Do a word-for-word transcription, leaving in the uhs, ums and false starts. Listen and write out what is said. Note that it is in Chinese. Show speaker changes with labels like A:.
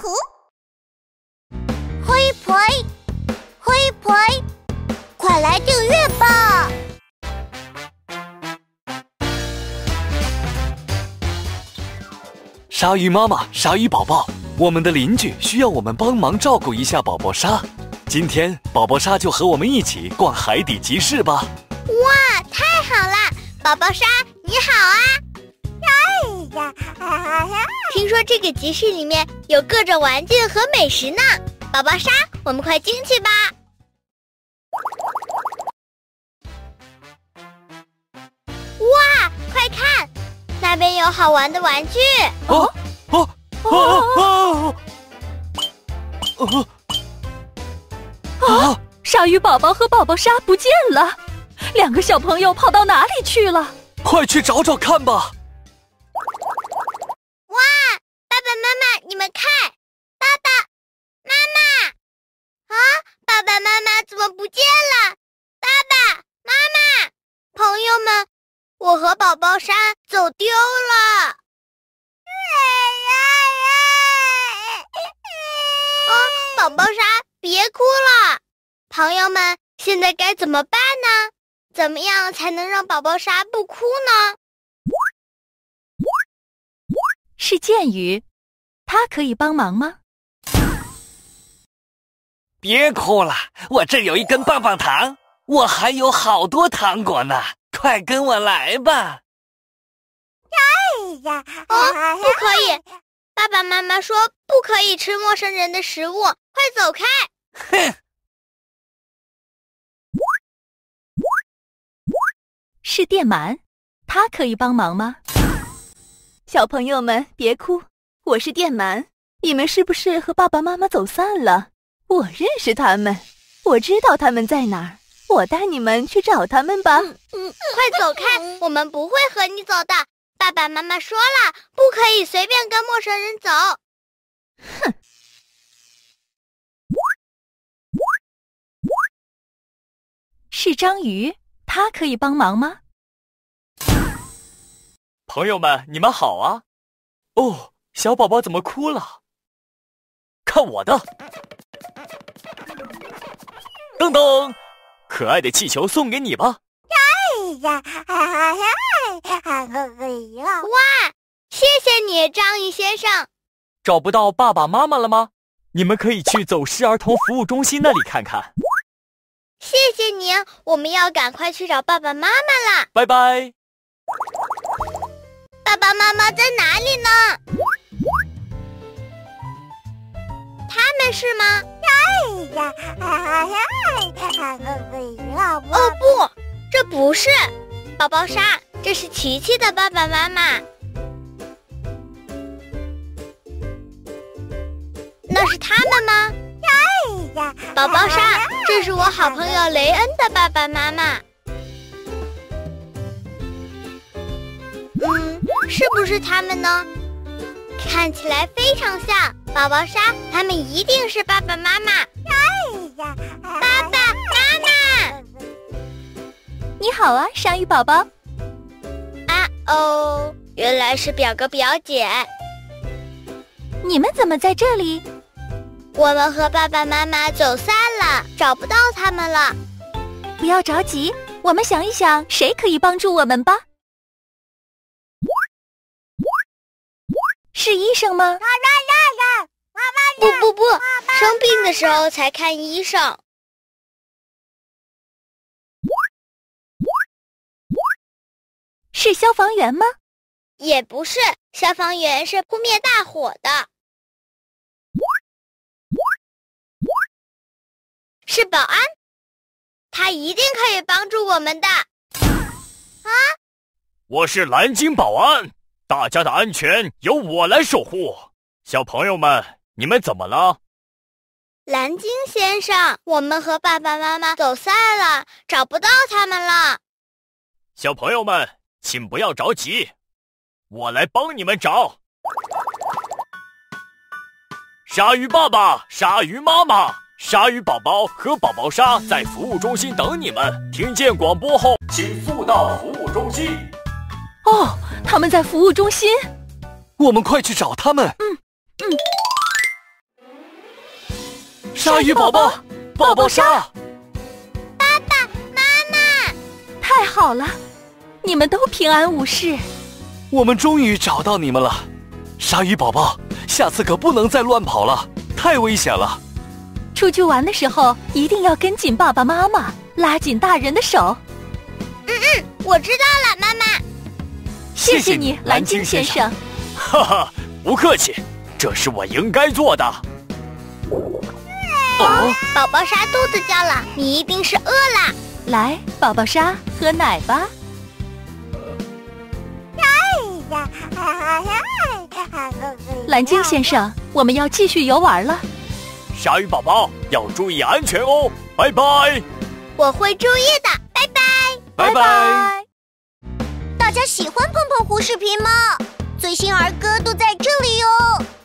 A: 图。嘿呸，嘿呸，快来订阅吧！
B: 鲨鱼妈妈，鲨鱼宝宝，我们的邻居需要我们帮忙照顾一下宝宝鲨。今天宝宝鲨就和我们一起逛海底集市吧。
A: 哇，太好了！宝宝鲨，你好啊！听说这个集市里面有各种玩具和美食呢。宝宝鲨，我们快进去吧！哇，快看，那边有好玩的玩具！
B: 哦哦哦哦哦！
C: 啊！鲨鱼宝宝和宝宝鲨不见了，两个小朋友跑到哪里去了？
B: 快去找找看吧！
A: 哇，爸爸妈妈，你们看，爸爸妈妈啊，爸爸妈妈怎么不见了？爸爸妈妈，朋友们，我和宝宝鲨走丢了。啊，宝宝鲨，别哭了。朋友们，现在该怎么办呢？怎么样才能让宝宝鲨不哭呢？
C: 是剑鱼，他可以帮忙吗？
B: 别哭了，我这有一根棒棒糖，我还有好多糖果呢，快跟我来吧！
A: 哦，不可以！爸爸妈妈说不可以吃陌生人的食物，快走开！
B: 哼！
C: 是电鳗，他可以帮忙吗？小朋友们别哭，我是电鳗，你们是不是和爸爸妈妈走散了？我认识他们，我知道他们在哪儿，我带你们去找他们吧。
A: 嗯嗯，快走开，我们不会和你走的。爸爸妈妈说了，不可以随便跟陌生人走。
C: 哼！是章鱼，他可以帮忙吗？
B: 朋友们，你们好啊！哦，小宝宝怎么哭了？看我的！噔噔，可爱的气球送给你吧！
A: 哇，谢谢你，章鱼先生。
B: 找不到爸爸妈妈了吗？你们可以去走失儿童服务中心那里看看。
A: 谢谢你，我们要赶快去找爸爸妈妈了。
B: 拜拜。
A: 爸爸妈妈在哪里呢？他们是吗？哦不，这不是宝宝鲨，这是琪琪的爸爸妈妈。那是他们吗？宝宝鲨，这是我好朋友雷恩的爸爸妈妈。嗯，是不是他们呢？看起来非常像。宝宝鲨，他们一定是爸爸妈妈。爸爸妈妈，
C: 你好啊，鲨鱼宝宝。
A: 啊哦，原来是表哥表姐。
C: 你们怎么在这里？
A: 我们和爸爸妈妈走散了，找不到他们了。
C: 不要着急，我们想一想，谁可以帮助我们吧？是医生吗？
A: 不不不，生病的时候才看医生。
C: 是消防员吗？
A: 也不是，消防员是扑灭大火的。是保安，他一定可以帮助我们的。啊！
B: 我是蓝鲸保安，大家的安全由我来守护。小朋友们，你们怎么了？
A: 蓝鲸先生，我们和爸爸妈妈走散了，找不到他们了。
B: 小朋友们，请不要着急，我来帮你们找。鲨鱼爸爸，鲨鱼妈妈，鲨鱼宝宝和宝宝鲨在服务中心等你们。听见广播后，请速到服务中心。
C: 哦，他们在服务中心，
B: 我们快去找他们。
C: 嗯嗯。
B: 鲨鱼宝宝，宝宝鲨。
A: 爸爸妈妈，
C: 太好了，你们都平安无事。
B: 我们终于找到你们了，鲨鱼宝宝，下次可不能再乱跑了，太危险了。
C: 出去玩的时候一定要跟紧爸爸妈妈，拉紧大人的手。
A: 嗯嗯，我知道了，妈妈。
C: 谢谢你，蓝鲸先生。
B: 哈哈，不客气，这是我应该做的。
A: 哦，宝宝鲨肚子叫了，你一定是饿了。
C: 来，宝宝鲨，喝奶吧。蓝鲸先生，我们要继续游玩了。
B: 鲨鱼宝宝要注意安全哦，拜拜。
A: 我会注意的，拜拜。
B: 拜拜。
A: 大家喜欢碰碰胡视频吗？最新儿歌都在这里哟。